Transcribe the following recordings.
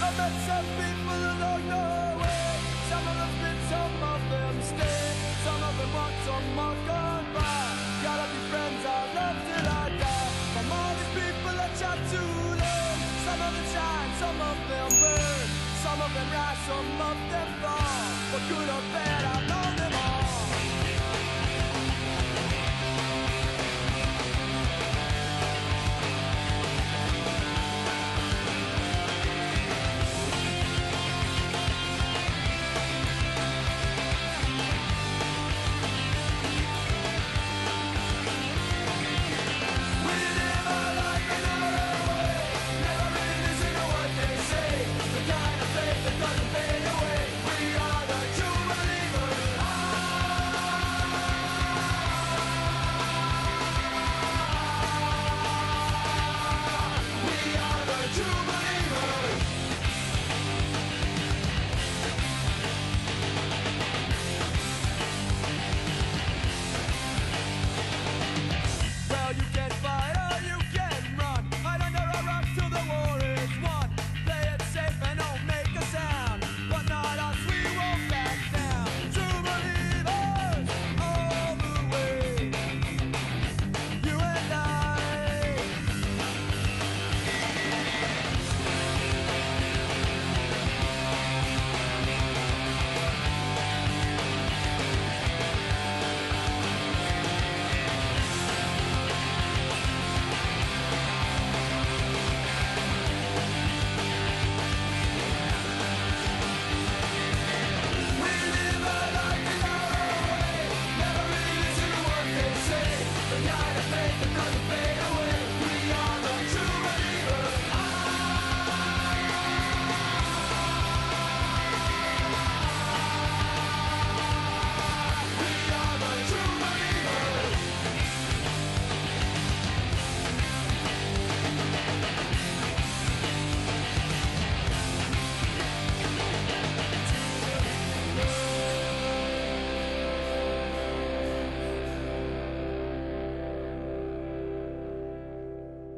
I met some people along the way. Some of them spit, some of them stay. Some of them want some more gone by. Gotta be friends, I love till I die. From all these people I try to learn. Some of them shine, some of them burn. Some of them rise, some of them fall. For good or bad, I know them all.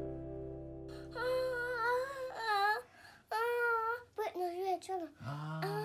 Britney, 越这了啊。